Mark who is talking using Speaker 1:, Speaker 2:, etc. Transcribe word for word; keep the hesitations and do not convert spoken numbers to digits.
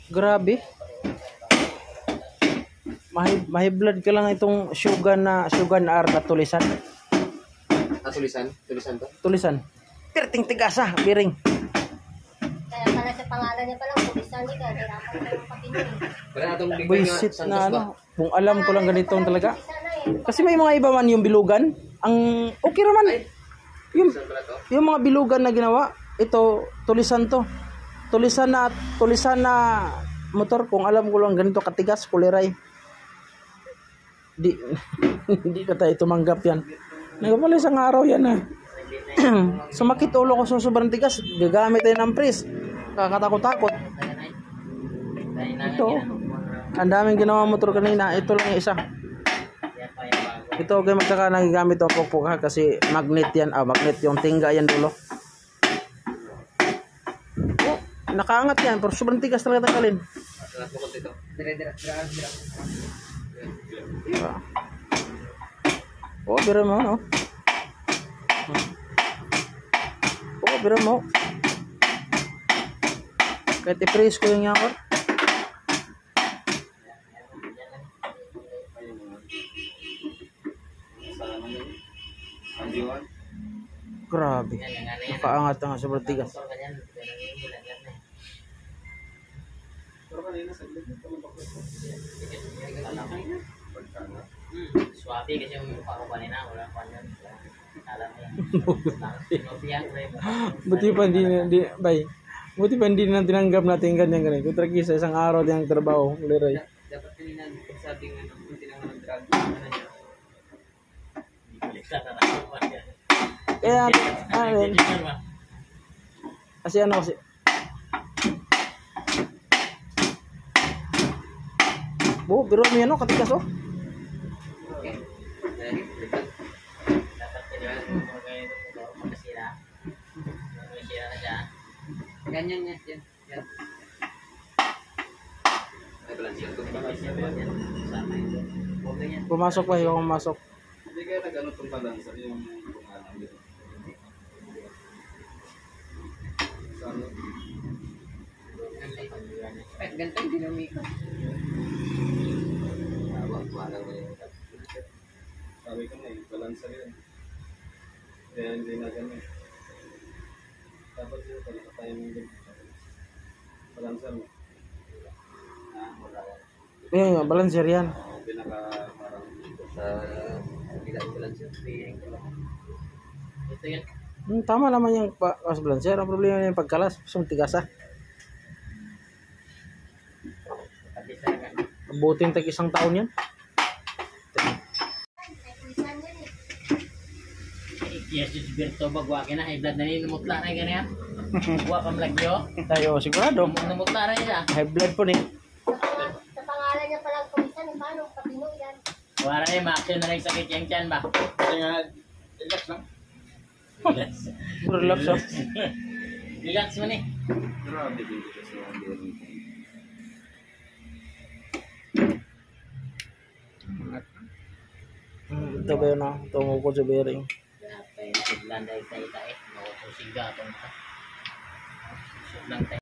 Speaker 1: Grabe. Mahi, mahi blood ka lang itong Shogun na Shogun R na tulisan.
Speaker 2: Ah, tulisan? Tulisan to?
Speaker 1: Tulisan. Perting tigasa, biring.
Speaker 3: Kaya pala sa pangalan niya palang tulisan niya. Hirapan ka yung patinuin.
Speaker 2: Wala natong bigyan
Speaker 1: Buisit na ano. Kung alam ko lang ganito talaga. Kasi may mga iba man yung bilugan. Ang okay naman. Yung, yung mga bilugan na ginawa. Ito, tulisan to. Tulisan na, tulisan na motor. Kung alam ko lang ganito katigas, kuliray. Di, hindi ka tayo tumanggap yan. Nagpapala isang araw yan ah. Sumakit ulo ko sa sobrang tigas. Gagamit tayo ng pris. Kakatakot-takot. Ito. Ang daming ginawa motor kanina. Ito lang yung isa. Ito okay magkaka nagigamit ang pukpuk kasi magnet yan. Ah, magnet yung tingga yan dulo. Oh, nakaangat yan. Pero sobrang tigas talaga tanggalin. Diba? Oh, bira mo, no? Oh, bira mo. Kahit i-freeze ko yung yakor. Grabe. Nakaangat nga sobrang tigas.
Speaker 4: Swabe kasi yung mukha ko kanina, wala pa yan. Alam mo.
Speaker 1: Buti pa hindi, hindi, bay. Buti pa hindi na tinanggap natin ganyan ganyan. Kung tragi sa isang araw din ang trabaho, liray.
Speaker 2: Dapat kanina pagsabing ano, kung tinangan ng drug, ano niya.
Speaker 1: Kaya, ano, kasi ano kasi, bu, biro mo yan o, katigas o.
Speaker 2: Ganyan niya, yan. Yan. Ay, balansiyan ko.
Speaker 1: Pumasok pa, yung pumasok.
Speaker 2: Hindi kaya nag-ano itong balansa, yung pangalan dito. Saan? Eh, ganito yung dinamika. Sabi ko na eh, balansa rin. Kaya hindi na ganun. Dapat yun, talaga tayo ng balansa mo. Ah, wala yan.
Speaker 1: Ayun nga, balancer yan.
Speaker 2: Oo, pinaka parang sa bilang balansa.
Speaker 4: Ito yun.
Speaker 1: Hmm, tama naman yung pas balancer. Ang problema yung pagkalas, yung tigasa. Abutin tag isang taon yan.
Speaker 4: Yes, it's Berto bagwa kina high blood na ni namutla na ganyan. Buwa pa malagyo.
Speaker 1: Tayo, sigurado.
Speaker 4: Namutla na niya.
Speaker 1: High blood po ni.
Speaker 3: Sa pangalan niya palang tulisan, paano patino yan?
Speaker 4: Wala na yung ma-action na rin sakit yung tiyan ba?
Speaker 2: Kasi nga, relax lang.
Speaker 4: Relax.
Speaker 1: Relax o.
Speaker 4: Relax mo ni.
Speaker 2: Grabe dito kasi ang dito.
Speaker 1: Hmm, ito ba yun o? Tungo ko sa bearing.
Speaker 4: Kaya tayo siglan dahil tayo tayo. Nakutusiga itong ito. Siglan tayo.